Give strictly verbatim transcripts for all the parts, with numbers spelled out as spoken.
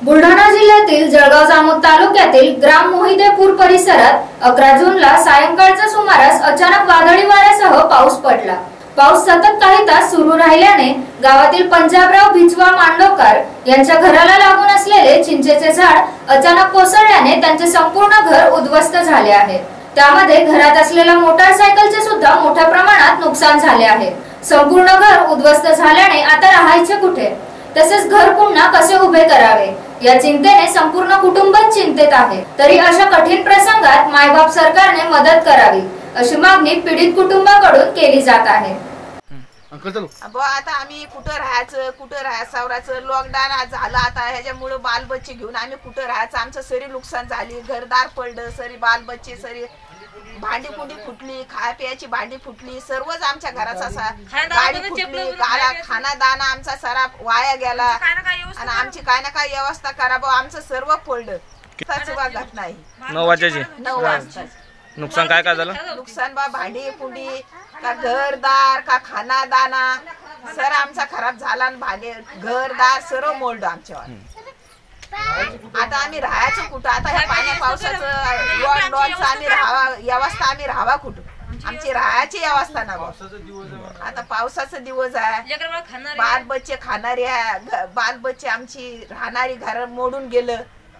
बुलढाणा जिल्ह्यातील जळगाव जामोद तालुक्यातील ग्राम मोहिदेपूर परिसरात अकरा जूनला सायंकाळच्या सुमारास अचानक वादळी वाऱ्यासह पाऊस पडला। पाऊस सतत काही तास सुरू राहिल्याने गावातील पंजाबराव भिचवा मांडवकर यांच्या घराला लागून असलेले चिंचेचे झाड अचानक कोसळल्याने त्यांचे संपूर्ण घर उद्ध्वस्त झाले आहे। त्यामध्ये घरात असलेल्या मोटारसायकलचे सुद्धा मोठ्या प्रमाणात नुकसान झाले आहे। संपूर्ण घर उद्ध्वस्त झाल्याने आता राहायचे कुठे, तसेच घर पुन्हा कसे उभे करावे या चिंतेने संपूर्ण कुटुंबच चिंतेत आहे। तरी अशा कठीण प्रसंगात मायबाप सरकारने मदत करावी अशी मागणी पीडित कुटुंबाकडून केली जात आहे। आता आम्ही कुठं राहायचं कुठं राहायचं सावराचं लॉकडाऊन झालं आता ह्याच्यामुळे बाल बच्चे घेऊन आम्ही कुठं राहायचं, आमचं सरी नुकसान झाली, घरदार पडलं, सरी बाल बच्चे सरी भांडी कुंडी फुटली, खाया प्यायची भांडी फुटली, सर्वच आमच्या घराचा असा गाडी फुटली, गाला खाना दाना आमचा सारा वाया गेला आणि आमची काय ना काय व्यवस्था करा, आमचं सर्व पडलं। घटना आहे नऊ वाजताची नऊ वाजता नुकसान काय काय झालं? नुकसान बा भांडी कुंडी का घरदार का खाना दाना सर आमचा खराब झाला आणि भांडे घरदार सर्व मोडलं आमच्यावर। आता आम्ही राहायचं कुठं, आता ह्या पाण्या पावसाचं लॉकडाऊनचं आम्ही राहावा व्यवस्था आम्ही राहावा कुठं, आमची राहायची व्यवस्था ना। आता पावसाचा दिवस आहे, बाल बच्चे खाणारे बाल बच्चे आमची राहणारी घर मोडून गेलं।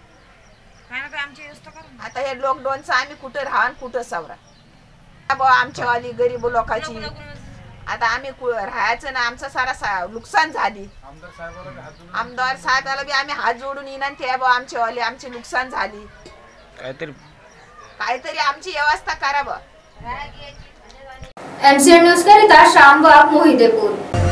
आता हे लॉकडाऊनचं आम्ही कुठं राहा कुठं सावरा आमच्या वाली गरीब लोकांची आता आम्ही राहायचं ना, आमचा सारा नुकसान झाली। आमदार साहेबाला बी आम्ही हात जोडून विनंती आहे बा आमच्या वाली आमची नुकसान झाली, काहीतरी काहीतरी आमची व्यवस्था करा बा। एमसीएन न्यूज करिता श्याम वाघ, मोहिदेपूर।